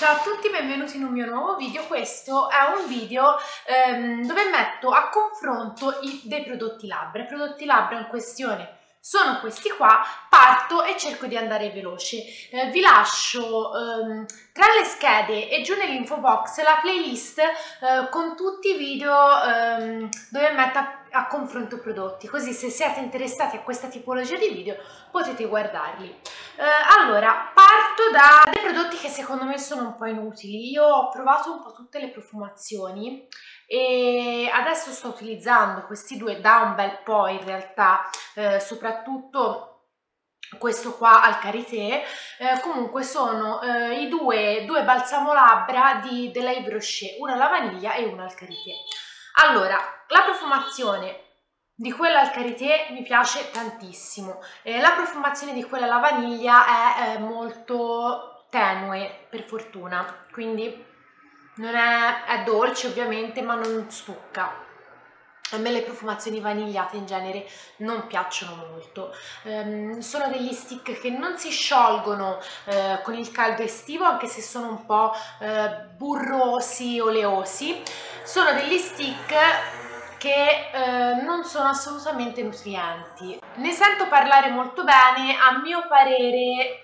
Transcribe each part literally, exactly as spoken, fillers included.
Ciao a tutti, benvenuti in un mio nuovo video. Questo è un video ehm, dove metto a confronto i, dei prodotti labbra. I prodotti labbra in questione sono questi qua, parto e cerco di andare veloce. Eh, vi lascio ehm, tra le schede e giù nell'info box la playlist eh, con tutti i video ehm, dove metto a, a confronto prodotti, così se siete interessati a questa tipologia di video potete guardarli. Eh, allora, parto da dei prodotti che secondo me sono un po' inutili. Io ho provato un po' tutte le profumazioni e adesso sto utilizzando questi due da un bel po' in realtà, eh, soprattutto questo qua al karité. Eh, comunque sono eh, i due, due balsamo labbra di, della Yves Rocher, una alla vaniglia e una al karité. Allora, la profumazione di quella al karité mi piace tantissimo, eh, la profumazione di quella alla vaniglia è eh, molto tenue, per fortuna, quindi non è, è dolce ovviamente, ma non stucca. A me le profumazioni vanigliate in genere non piacciono molto. Um, sono degli stick che non si sciolgono uh, con il caldo estivo, anche se sono un po' uh, burrosi, oleosi. Sono degli stick che uh, non sono assolutamente nutrienti. Ne sento parlare molto bene, a mio parere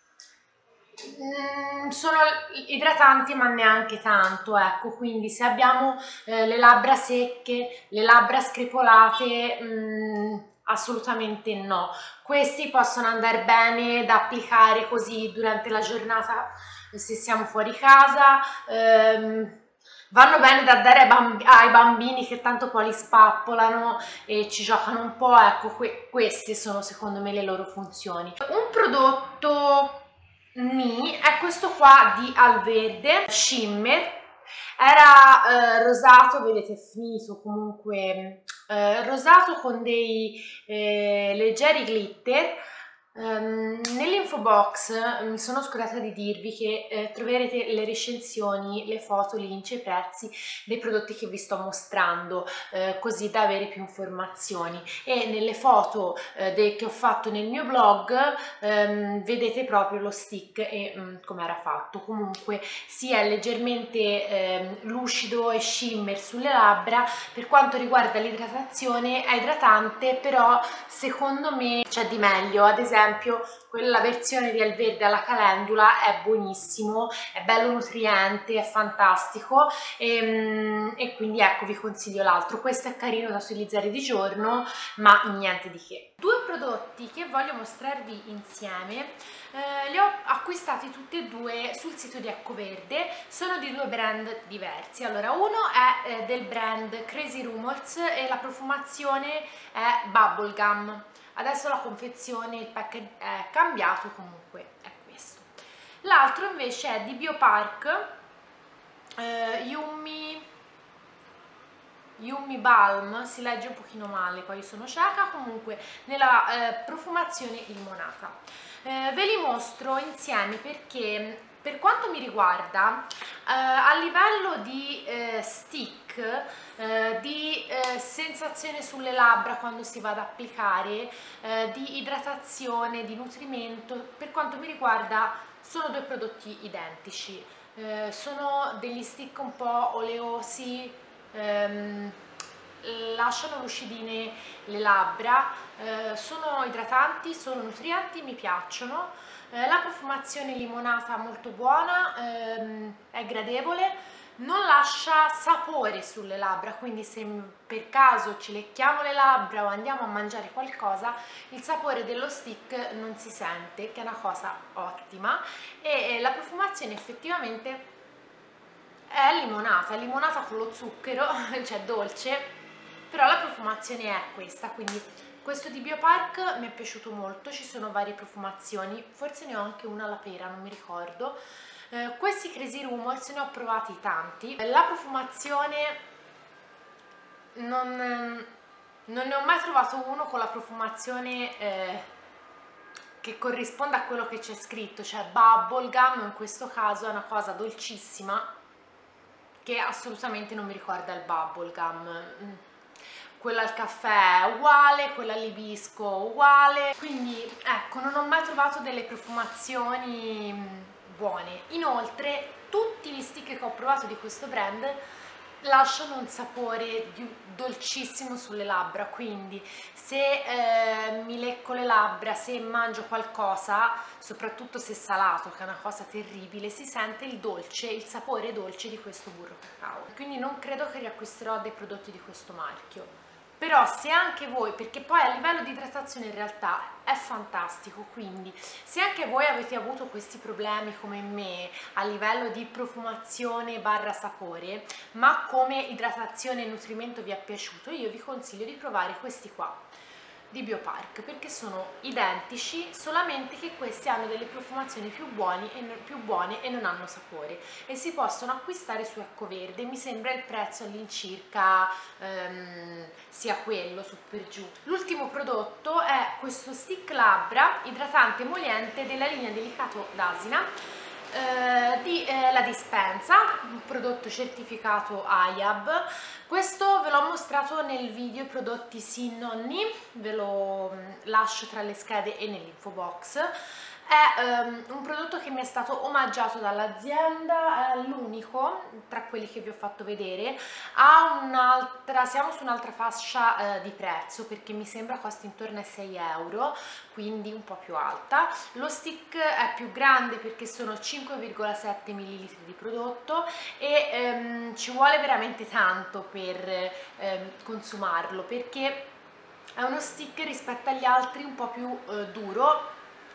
Mm, sono idratanti ma neanche tanto, ecco, quindi se abbiamo eh, le labbra secche, le labbra screpolate, mm, assolutamente no. Questi possono andare bene da applicare così durante la giornata se siamo fuori casa, ehm, vanno bene da dare ai, bamb ai bambini che tanto poi li spappolano e ci giocano un po', ecco, que queste sono secondo me le loro funzioni. Un prodotto Mi è questo qua di Alverde Shimmer, era eh, rosato, vedete è finito comunque eh, rosato con dei eh, leggeri glitter. Um, nell'info box mi sono scordata di dirvi che eh, troverete le recensioni, le foto, lince e prezzi dei prodotti che vi sto mostrando, eh, così da avere più informazioni, e nelle foto eh, che ho fatto nel mio blog ehm, vedete proprio lo stick e mm, come era fatto. Comunque si è leggermente ehm, lucido e shimmer sulle labbra. Per quanto riguarda l'idratazione è idratante, però secondo me c'è di meglio. Ad esempio quella versione di Alverde alla calendula è buonissimo, è bello nutriente, è fantastico e, e quindi ecco, vi consiglio l'altro. Questo è carino da utilizzare di giorno, ma niente di che. Due prodotti che voglio mostrarvi insieme, eh, li ho acquistati tutti e due sul sito di Ecoverde, sono di due brand diversi. Allora, uno è eh, del brand Crazy Rumors e la profumazione è Bubblegum. Adesso la confezione, il pack è cambiato, comunque è questo. L'altro invece è di Biopark, eh, Yummy, Yummy Balm, si legge un pochino male, poi io sono cieca, comunque nella eh, profumazione limonata. Eh, ve li mostro insieme perché per quanto mi riguarda eh, a livello di eh, stick, eh, di eh, sensazione sulle labbra quando si va ad applicare, eh, di idratazione, di nutrimento, per quanto mi riguarda sono due prodotti identici. Eh, sono degli stick un po' oleosi, ehm, lasciano lucidine le labbra, eh, sono idratanti, sono nutrienti, mi piacciono. Eh, la profumazione limonata molto buona, ehm, è gradevole, non lascia sapore sulle labbra, quindi se per caso ci lecchiamo le labbra o andiamo a mangiare qualcosa, il sapore dello stick non si sente, che è una cosa ottima. E la profumazione effettivamente è limonata, limonata con lo zucchero, cioè dolce, però la profumazione è questa. Quindi questo di Biopark mi è piaciuto molto, ci sono varie profumazioni, forse ne ho anche una alla pera, non mi ricordo. Eh, questi Crazy Rumors ne ho provati tanti, la profumazione non, non ne ho mai trovato uno con la profumazione eh, che corrisponda a quello che c'è scritto, cioè Bubblegum in questo caso è una cosa dolcissima che assolutamente non mi ricorda il Bubblegum. Quella al caffè è uguale, quella all'ibisco uguale, quindi ecco, non ho mai trovato delle profumazioni buone. Inoltre tutte stick che ho provato di questo brand lasciano un sapore di- dolcissimo sulle labbra, quindi se eh, mi lecco le labbra, se mangio qualcosa, soprattutto se salato, che è una cosa terribile, si sente il dolce, il sapore dolce di questo burro cacao. Quindi non credo che riacquisterò dei prodotti di questo marchio. Però se anche voi, perché poi a livello di idratazione in realtà è fantastico, quindi se anche voi avete avuto questi problemi come me a livello di profumazione barra sapore, ma come idratazione e nutrimento vi è piaciuto, io vi consiglio di provare questi qua di Biopark, perché sono identici, solamente che questi hanno delle profumazioni più buone e non, più buone e non hanno sapore, e si possono acquistare su Ecoverde. Mi sembra il prezzo all'incirca ehm, sia quello, su per giù. L'ultimo prodotto è questo stick labbra idratante emoliente della linea Delicato d'Asina, eh, di eh, La Dispensa, un prodotto certificato A I A B. Questo ve l'ho mostrato nel video i prodotti Sì Nonni, ve lo mm, lascio tra le schede e nell'info box. È um, un prodotto che mi è stato omaggiato dall'azienda, è l'unico tra quelli che vi ho fatto vedere. Ha un'altra, siamo su un'altra fascia eh, di prezzo, perché mi sembra costi intorno ai sei euro, quindi un po' più alta. Lo stick è più grande perché sono cinque virgola sette millilitri di prodotto e ehm, ci vuole veramente tanto per ehm, consumarlo, perché è uno stick rispetto agli altri un po' più eh, duro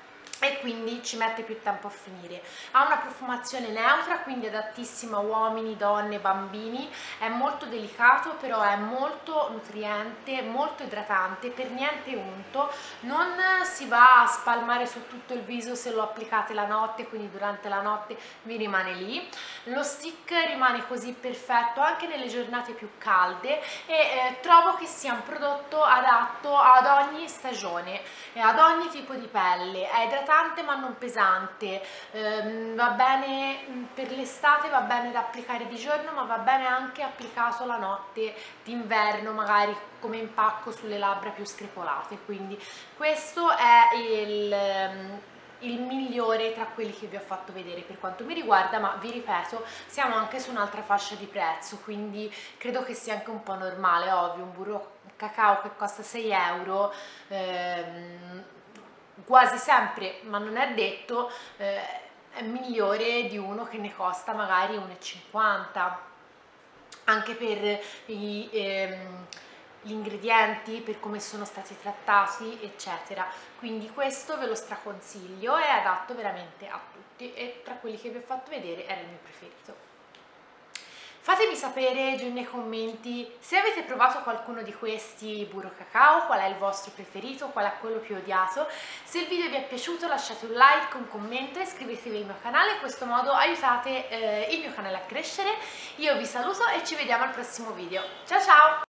e quindi ci mette più tempo a finire. Ha una profumazione neutra, quindi adattissima a uomini, donne, bambini. È molto delicato, però è molto nutriente, molto idratante, per niente unto, non si va a spalmare su tutto il viso se lo applicate la notte, quindi durante la notte vi rimane lì. Lo stick rimane così perfetto anche nelle giornate più calde, e eh, trovo che sia un prodotto adatto ad ogni stagione e ad ogni tipo di pelle. È idratante ma non pesante, ehm, va bene per l'estate, va bene da applicare di giorno, ma va bene anche applicato la notte d'inverno, magari come impacco sulle labbra più screpolate. Quindi questo è il il migliore tra quelli che vi ho fatto vedere per quanto mi riguarda, ma vi ripeto, siamo anche su un'altra fascia di prezzo, quindi credo che sia anche un po' normale. Ovvio, un burro cacao che costa sei euro ehm, quasi sempre, ma non è detto, eh, è migliore di uno che ne costa magari uno e cinquanta, anche per i, ehm, gli ingredienti, per come sono stati trattati, eccetera. Quindi questo ve lo straconsiglio, è adatto veramente a tutti e tra quelli che vi ho fatto vedere era il mio preferito. Fatemi sapere giù nei commenti se avete provato qualcuno di questi burro cacao, qual è il vostro preferito, qual è quello più odiato. Se il video vi è piaciuto lasciate un like, un commento e iscrivetevi al mio canale, in questo modo aiutate eh, il mio canale a crescere. Io vi saluto e ci vediamo al prossimo video. Ciao ciao!